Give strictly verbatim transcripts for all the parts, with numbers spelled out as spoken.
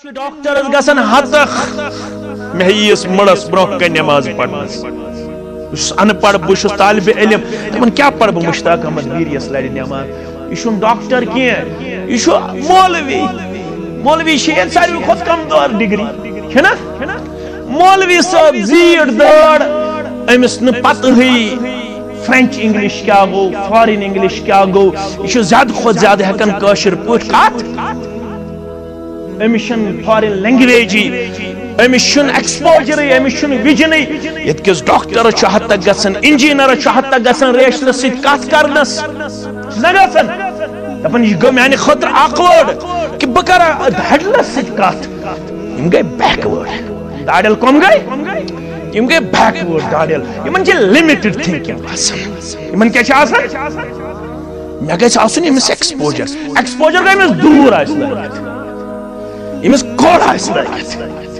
doctor گژھان ہتخ مے یس مڑس برہ کن نماز پڑھنس ان پڑھ بہت طالب علم تمن کیا پڑھ بہ مشتاق احمد ویریس لڑ نماز یہ ڈاکٹر کی یہ مولوی مولوی شیر ساروی کھت کمزور ڈگری ہے نا مولوی صاحب زیڑ داڑ امس ن پتہ فرینچ انگلش کیا گو فارن انگلش کیا گو یہ زیادہ کھت زیادہ ہکن کاشر پٹ کت امس فارن لینگویج امس ایکسپوجر امس وجن یت کس ڈاکٹر حد تک گھن انجینئر حد تک گھن ریشنہ ست کت کرنس نہ گھن دپان یہ گو میانہ خاطر اخ ورڈ کہ بہ کر ہڈلس ست کت یم گئی بیک ورڈ داڑل کم گئی یم گئی بیک ورڈ داڑل یمن چھ لمیٹڈ تھنکنگ آسان یمن کیا چھ آسان مے گژھِ آسُن یمس ایکسپوجر ایکسپوجر گئی امس دور آسہِ لگِتھ یمس کھوڑ آسہِ لگِتھ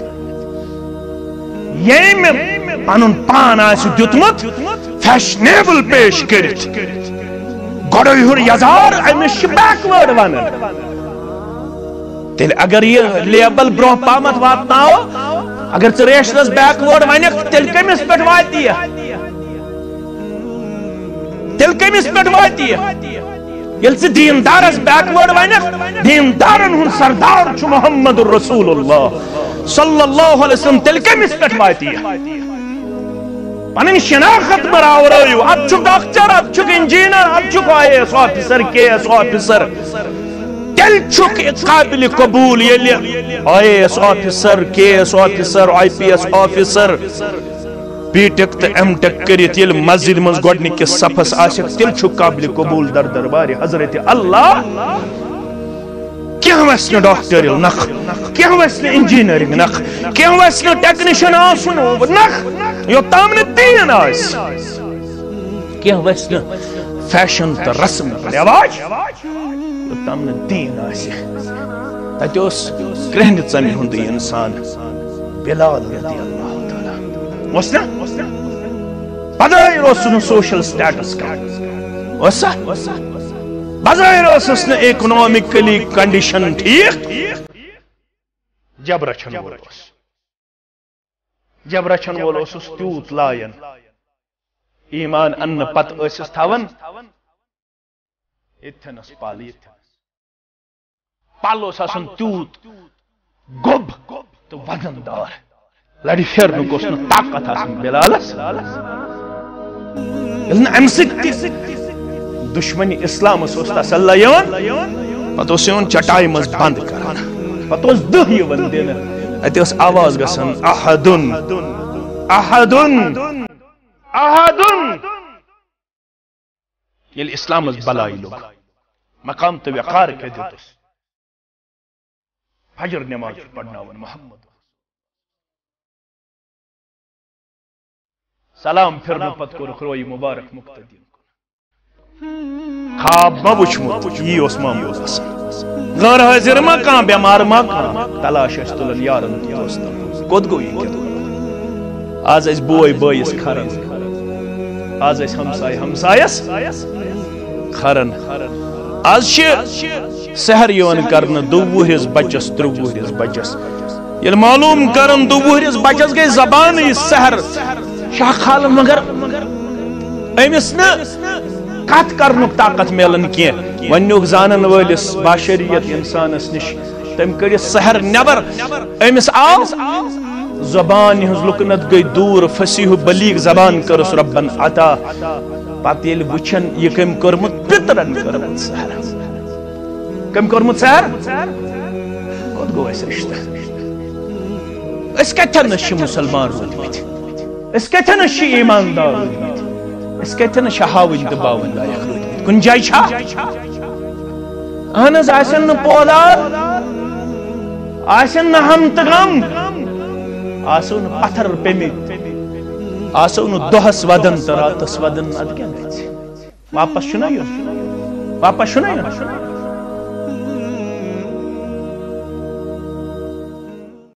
یم پنن پان آسہِ دیُتمُت فیشنیبل پیش کٔرِتھ گۄڈے ہُر یزار امس چھ بیک ورڈ ونان تیل اگر یہ لیبل برونٛہہ پامت واتناو اگر ژٕ ریشنس بیک ورڈ ونکھ تیل کمس پٮ۪ٹھ واتی تیل کمس پٮ۪ٹھ واتی یل ژٕ دیندارس بیک ورڈ ونکھ دیندارن ہُنٛد سردار چھُ محمد رسول اللہ صلی اللہ علیہ وسلم تیل کمس پٮ۪ٹھ واتی پنن شناخت براورٲیِو اتھ چھُ ڈاکٹر اتھ چھُکھ انجینئر اتھ چھُکھ I A S officer K S officer تیل چھُکھ قابل قبول ییٚلہِ I A S officer K S officer I P S officer B tech تو ایم ٹیک کرت یل مسجد من گۄڈنِکِس صفس آسکھ تیل چھُکھ قابل قبول در دربار حضرت اللہ کینٛہہ ویسہِ نہٕ ڈاکٹر ییٚلہِ نکھ کینٛہہ ویسہِ نہٕ انجینئرنگ نکھ کینٛہہ ویسہِ نہٕ ٹیکنیشن آسُن نکھ یوٚتام نہٕ دیٖن آسہِ کینٛہہ ویسہِ نہٕ فیشن تہٕ رسم تہٕ رواج یوٚتام نہٕ دیٖن آسہِ تتہِ اوس کرٛہنہِ ژمہِ ہُنٛدُے انسان بلال رضی اللہ تعالیٰ اوس نا بظٲہِر اوس نہٕ سوشل سٹیٹس کانٛہہ اوسا بظٲہِر اوسُس نہٕ اکنامکلی کنڈیشن ٹھیک جب رچھن وول اوس جب رچھن وول اوسُس تیوٗت لایان ایمان اننہٕ پتہٕ ٲسِس تھاوان یتھنس پل یتھنس پل اوس آسان تیوٗت گوٚب تہٕ وزن دار لڑِ پھیرنُک اوس نہٕ طاقت آسان بلالس ییٚلہِ نہٕ امہِ سۭتۍ تہِ دشمنی اسلامس اوس تسلی یوان پتہٕ اوس یوان چٹائی منٛز بند کران پتہٕ اوس دہ یوان دِنہٕ اتہِ ٲس آواز گژھان احدن احدن احدن ییٚلہِ اسلامس بلائی لوگ مقام تہٕ وقار کیٛاہ دیُتُس فجر نماز پرناوان محمد سلام پھرنہٕ پتہٕ کوٚرُکھ رویہِ مبارک مقتدین خواب ما وچھمُت یی اوس معموٗل آسان غٲر حٲضِر ما کانٛہہ بٮ۪مار ما کانٛہہ تلاش ٲسۍ تُلان یارن تہٕ دوستن کوٚت گوٚو یہِ کیٛاہ آز ٲسۍ بوے بٲیِس کھران آز ٲسۍ ہمساے ہمسایس کھران آز چھِ سحر یِوان کرنہٕ دُ وُہرِس بچس ترٛہ وُہرِس بچس ییٚلہِ معلوٗم کران دُ وُہرِس بچس گٔے زبانٕے سحر شاہ خال مگر أمِس نہٕ کتھ کرنُک طاقت میلان کینٛہہ وۄنۍ نیوٗکھ زانن وٲلِس باشریت انسانس نِش تٔمۍ کٔڑِتھ سحر نٮ۪بر أمِس آو زبانہِ ہٕنٛز لُکنت گٔے دوٗر فصیح بلیغ زبان کٔرٕس رۄبن عطا پتہٕ ییٚلہِ وٕچھن یہِ کٔمۍ کوٚرمُت پِترن کٔرمٕژ سحر کٔمۍ کوٚرمُت سحر کوٚت گوٚو اَسہِ رِشتہٕ أسۍ کتھٮ۪نس چھِ مُسلمان روٗدمٕتۍ أسۍ کتھٮ۪نس چھِ ایٖماندار روٗدمٕتۍ أسۍ کتھٮ۪نس چھِ ہاوٕنۍ تہٕ باوٕنۍ لایق روٗدمٕتۍ کُنہِ جایہِ چھا اہن حظ آسن نہٕ پٲدار آسن نہٕ ہم تہٕ غم آسو نہٕ پتھر پیٚمٕتۍ آسو نہٕ دۄہس ودان تہٕ راتس ودان ادٕ کیٛاہ گژھِ واپس چھُنا یُن واپس چھُنا یُن